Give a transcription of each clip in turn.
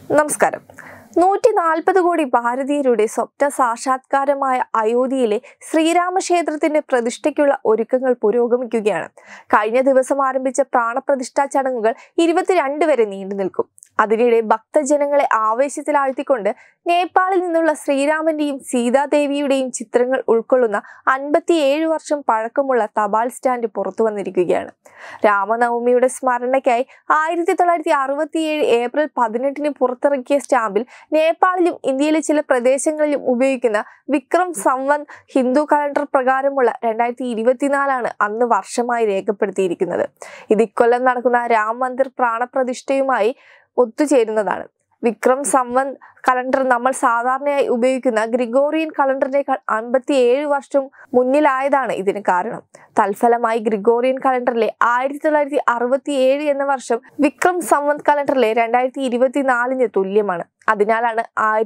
നമസ്കാരം. 140 കോടി ഭാരതീയരുടെ സ്വപ്ന സാക്ഷാത്കാരമായ അയോധ്യയിലെ ശ്രീരാമക്ഷേത്രത്തിന്റെ പ്രതിഷ്ഠയ്ക്കുള്ള ഒരുക്കങ്ങൾ പുരോഗമിക്കുകയാണ്. കഴിഞ്ഞ ദിവസം ആരംഭിച്ച പ്രാണപ്രതിഷ്ഠാ ചടങ്ങുകൾ 22 വരെ നീണ്ടു നിൽക്കും. അതിനിടെ ഭക്തജനങ്ങളെ ആവേശത്തിലാഴ്ത്തിക്കൊണ്ട് നേപ്പാളിൽ നിന്നുള്ള ശ്രീരാമന്റെയും സീതാദേവിയുടെയും ചിത്രങ്ങൾ ഉൾക്കൊള്ളുന്ന 57 വർഷം പഴക്കമുള്ള തപാൽ സ്റ്റാൻഡ് പുറത്തു വന്നിരിക്കുകയാണ്. രാമനവമിയുടെ സ്മരണയ്ക്കായി 1967 ഏപ്രിൽ 18 പുറത്തിറക്കിയ സ്റ്റാമ്പിൽ നേപ്പാളിലും ഇന്ത്യയിലെ ചില പ്രദേശങ്ങളിലും ഉപയോഗിക്കുന്ന വിക്രം സംവത് ഹിന്ദു കലണ്ടർ പ്രകാരമുള്ള 2024 അന്ന് വർഷമായി രേഖപ്പെടുത്തിയിരിക്കുന്നത്. ഇത് ഇക്കൊല്ലം നടക്കുന്ന രാം മന്ദിർ പ്രാണപ്രതിഷ്ഠയുമായി ഒത്തുചേരുന്നതാണ്. വിക്രം സംവത് കലണ്ടർ നമ്മൾ സാധാരണയായി ഉപയോഗിക്കുന്ന ഗ്രിഗോറിയൻ കലണ്ടറിനേക്കാൾ 57 വർഷം മുന്നിലായതാണ് ഇതിന് കാരണം. തൽഫലമായി ഗ്രിഗോറിയൻ കലണ്ടറിലെ 1967 എന്ന വർഷം വിക്രം സംവത് കലണ്ടറിലെ 2024 തുല്യമാണ്. അതിനാലാണ്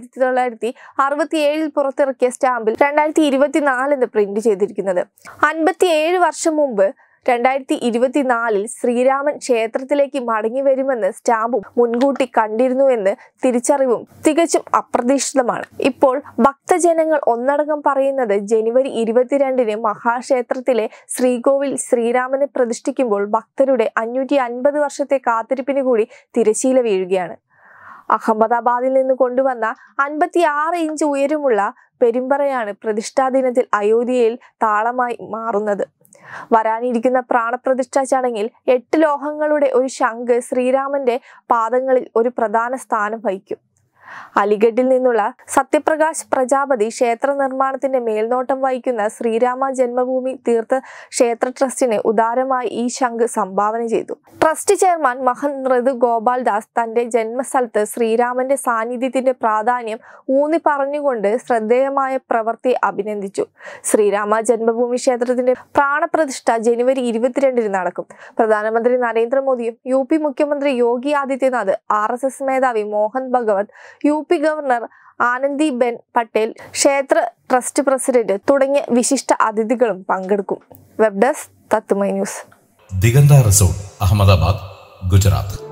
1967 പുറത്തിറക്കിയ സ്റ്റാമ്പിൽ 2024 എന്ന് പ്രിന്റ് ചെയ്തിരിക്കുന്നത്. 57 വർഷം മുമ്പ് 2024 ശ്രീരാമൻ ക്ഷേത്രത്തിലേക്ക് മടങ്ങി വരുമെന്ന് സ്റ്റാമ്പ് മുൻകൂട്ടി കണ്ടിരുന്നുവെന്ന് തിരിച്ചറിവും തികച്ചും അപ്രതീക്ഷിതമാണ്. ഇപ്പോൾ ഭക്തജനങ്ങൾ ഒന്നടങ്കം പറയുന്നത് ജനുവരി 22 മഹാക്ഷേത്രത്തിലെ ശ്രീകോവിൽ ശ്രീരാമനെ പ്രതിഷ്ഠിക്കുമ്പോൾ ഭക്തരുടെ 550 വർഷത്തെ കാത്തിരിപ്പിന് കൂടി തിരശീല വീഴുകയാണ്. അഹമ്മദാബാദിൽ നിന്ന് കൊണ്ടുവന്ന 56 ഇഞ്ച് ഉയരമുള്ള പെരുമ്പറയാണ് പ്രതിഷ്ഠാ ദിനത്തിൽ അയോധ്യയിൽ താളമായി മാറുന്നത്. വരാനിരിക്കുന്ന പ്രാണപ്രതിഷ്ഠാ ചടങ്ങിൽ 8 ലോഹങ്ങളുടെ ഒരു ശംഖ് ശ്രീരാമന്റെ പാദങ്ങളിൽ ഒരു പ്രധാന സ്ഥാനം വഹിക്കും. അലിഗഡിൽ നിന്നുള്ള സത്യപ്രകാശ് പ്രജാപതി ക്ഷേത്ര നിർമ്മാണത്തിന്റെ മേൽനോട്ടം വഹിക്കുന്ന ശ്രീരാമ ജന്മഭൂമി തീർത്ഥ ക്ഷേത്ര ട്രസ്റ്റിന് ഉദാരമായി ഈ ശംഖ് സംഭാവന ചെയ്തു. ട്രസ്റ്റ് ചെയർമാൻ മഹന്ത് ഋതു ഗോപാൽ ദാസ് തന്റെ ജന്മസ്ഥലത്ത് ശ്രീരാമന്റെ സാന്നിധ്യത്തിന്റെ പ്രാധാന്യം ഊന്നി പറഞ്ഞുകൊണ്ട് ശ്രദ്ധേയമായ പ്രവൃത്തി അഭിനന്ദിച്ചു. ശ്രീരാമ ജന്മഭൂമി ക്ഷേത്രത്തിന്റെ പ്രാണപ്രതിഷ്ഠ ജനുവരി 22 നടക്കും. പ്രധാനമന്ത്രി നരേന്ദ്രമോദിയും UP മുഖ്യമന്ത്രി യോഗി ആദിത്യനാഥ്, RSS മേധാവി മോഹൻ ഭഗവത്, UP ഗവർണർ ആനന്ദി ബെൻ പട്ടേൽ, ക്ഷേത്ര ട്രസ്റ്റ് പ്രസിഡന്റ് തുടങ്ങിയ വിശിഷ്ട അതിഥികളും പങ്കെടുക്കും. Web desk Tatvamayi news. Diganta resort, Ahmedabad, Gujarat.